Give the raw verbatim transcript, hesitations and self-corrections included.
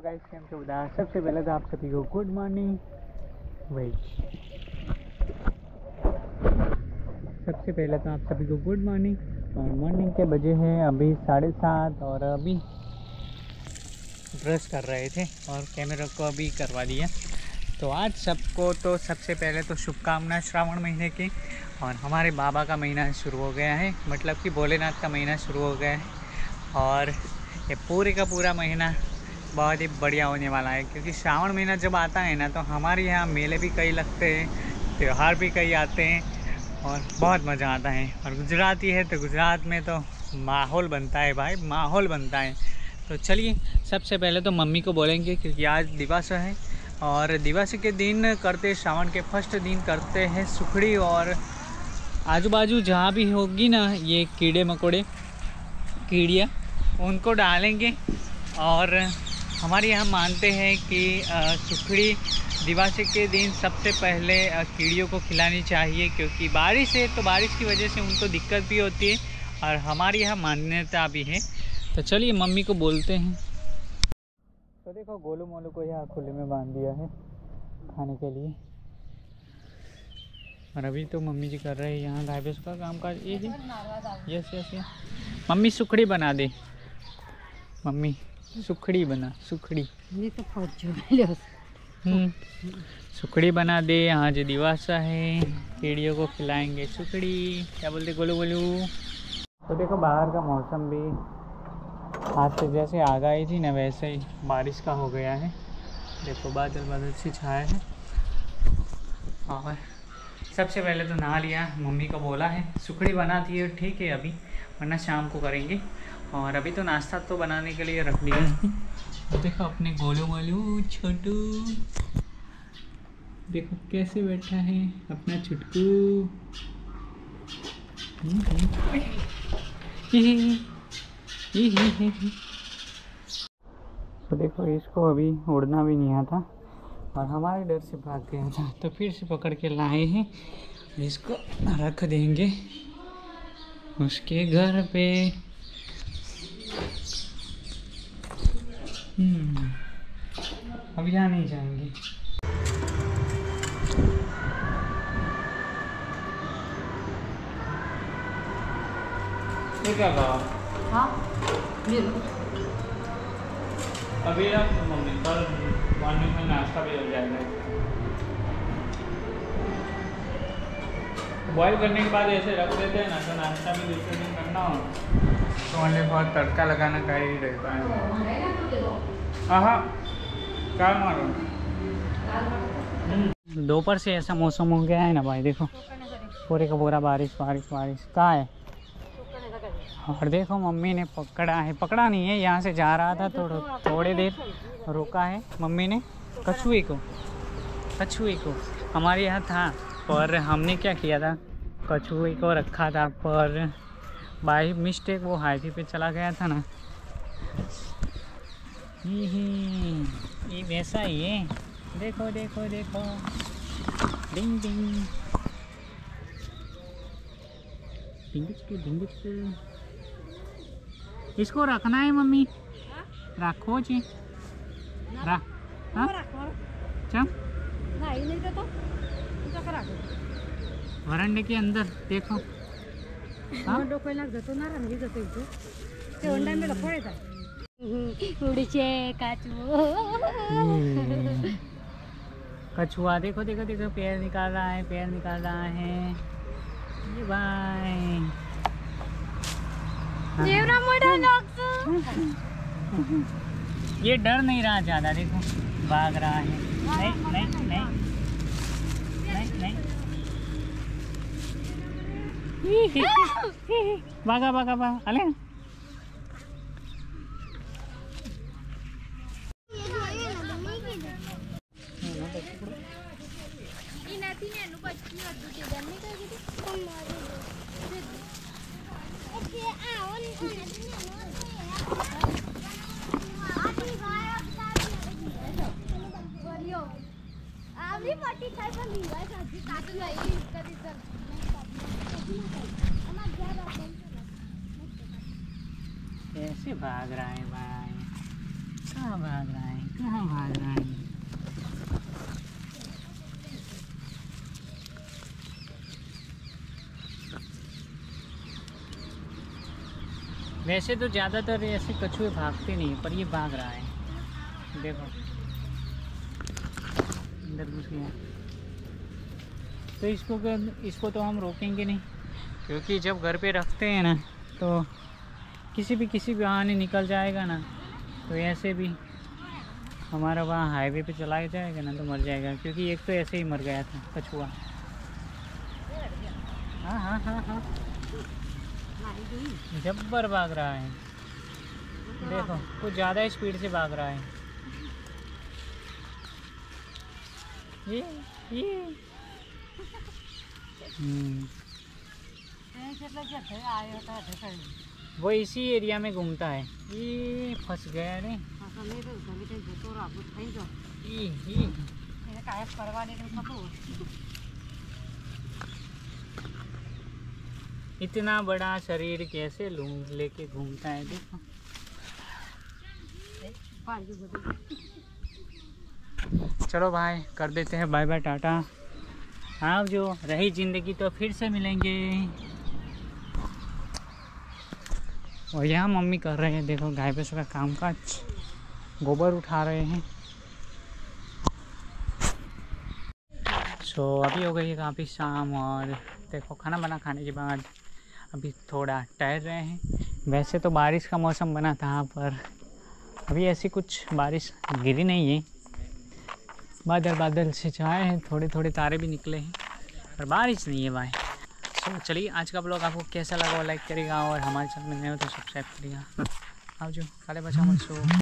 Guys cam से बता। सबसे पहले तो आप सभी को गुड मॉर्निंग। वेट सबसे पहले तो आप सभी को गुड मॉर्निंग। और मॉर्निंग के बजे हैं अभी साढ़े सात और अभी ब्रश कर रहे थे और कैमरा को अभी करवा दिया। तो आज सबको तो सबसे पहले तो शुभकामनाएं श्रावण महीने की। और हमारे बाबा का महीना शुरू हो गया है, मतलब कि भोलेनाथ का महीना शुरू हो गया है। और ये पूरे का पूरा महीना बहुत ही बढ़िया होने वाला है, क्योंकि श्रावण महीना जब आता है ना तो हमारे यहाँ मेले भी कई लगते हैं, त्यौहार भी कई आते हैं और बहुत मज़ा आता है। और गुजराती है तो गुजरात में तो माहौल बनता है भाई, माहौल बनता है। तो चलिए सबसे पहले तो मम्मी को बोलेंगे, क्योंकि आज दिवस है और दिवस के दिन करते श्रावण के फर्स्ट दिन करते हैं सुखड़ी। और आजू बाजू जहाँ भी होगी ना ये कीड़े मकोड़े कीड़ियाँ, उनको डालेंगे। और हमारे यहाँ मानते हैं कि सुखड़ी दिवाली के दिन सबसे पहले कीड़ियों को खिलानी चाहिए, क्योंकि बारिश है तो बारिश की वजह से उनको दिक्कत भी होती है और हमारे यहाँ मान्यता भी है। तो चलिए मम्मी को बोलते हैं। तो देखो गोलू मोलू को यहाँ खुले में बांध दिया है खाने के लिए। और अभी तो मम्मी जी कर रहे हैं यहाँ गाय भैंस का काम काज। ये है यस यस यस मम्मी सुखड़ी बना दे, मम्मी सुखड़ी बना, सुखड़ी ये तो हम्म सुखड़ी बना दे। आज दिवासा है, कीड़ियों को खिलाएंगे सुखड़ी। क्या बोलते गोलू गोलू। तो देखो बाहर का मौसम भी आज से जैसे आगाही थी ना वैसे ही बारिश का हो गया है। देखो बादल बादल से छाए हैं। और सबसे पहले तो नहा लिया, मम्मी को बोला है सुखड़ी बना दी है, ठीक है अभी, वरना शाम को करेंगे। और अभी तो नाश्ता तो बनाने के लिए रख दिया है। तो देखो अपने गोलू मोलू छोटू, देखो कैसे बैठा है अपना छुटकू। तो देखो इसको अभी उड़ना भी नहीं आता और हमारे डर से भाग गया था, तो फिर से पकड़ के लाए हैं। इसको रख देंगे उसके घर पे। हम्म अब यहाँ नहीं जाएंगे। ये क्या कहा? हाँ ये अभी रख मम्मी, कल मॉर्निंग में नाश्ता भी हो जाएगा। बॉईल करने के बाद ऐसे रख देते हैं ना तो नाश्ता भी दूसरे दिन करना हो तो उन्हें बहुत तड़का लगाना का ही रहता है। हाँ क्या मारो। दोपहर से ऐसा मौसम हो गया है ना भाई, देखो पूरे का पूरा बारिश बारिश बारिश। कहाँ है? और देखो मम्मी ने पकड़ा है, पकड़ा नहीं है, यहाँ से जा रहा था थोड़ा थोड़ी देर रोका है मम्मी ने कछुए को। कछुए को हमारे यहाँ था पर हमने क्या किया था, कछुए को रखा था पर बाई मिस्टेक वो हाईवे पे चला गया था ना। ये वैसा ही है, देखो देखो देखो डिंग डिंग डिंग डिंग। इसको रखना है मम्मी, रखो जी रख। हाँ चल वरांडे के अंदर देखो। हाँ कछुआ देखो देखो देखो पैर निकाल रहा है, पैर निकाल रहा है ये भाई। ये डर नहीं रहा ज्यादा, देखो भाग रहा है। नहीं नहीं नहीं नहीं नहीं भागा भागा भागा। अले कैसे भाग रहा है भाई। कहाँ भाग रहा है, कहाँ भाग रहा है? वैसे तो ज़्यादातर ऐसे कछुए भागते नहीं पर ये भाग रहा है, देखो अंदर घुस गया। तो इसको इसको तो हम रोकेंगे नहीं, क्योंकि जब घर पे रखते हैं ना तो किसी भी किसी भी बहाने निकल जाएगा ना, तो ऐसे भी हमारा वहाँ हाईवे पे चला जाएगा ना तो मर जाएगा, क्योंकि एक तो ऐसे ही मर गया था कछुआ। हाँ हाँ हाँ हाँ जब्बर भाग रहा है, देखो कुछ ज़्यादा स्पीड से भाग रहा है। ये ये हम्म वो इसी एरिया में घूमता है। ये फंस गया रे। ई, ई। इतना बड़ा शरीर कैसे लूंग लेके घूमता है, देखो। चलो भाई कर देते हैं बाय बाय टाटा। हाँ जो रही ज़िंदगी तो फिर से मिलेंगे। और यहाँ मम्मी कर रहे हैं, देखो गाय भैंसों का काम काज, गोबर उठा रहे हैं। सो अभी हो गई है काफ़ी शाम और देखो खाना बना खाने के बाद अभी थोड़ा टहल रहे हैं। वैसे तो बारिश का मौसम बना था पर अभी ऐसी कुछ बारिश गिरी नहीं है, बादल बादल से छाए हैं, थोड़े थोड़े तारे भी निकले हैं पर बारिश नहीं है भाई। सो चलिए आज का ब्लॉग आपको कैसा लगा वो लाइक करेगा और हमारे चैनल में नए हो तो सब्सक्राइब करेगा। आओ जो काले बचा मत सो।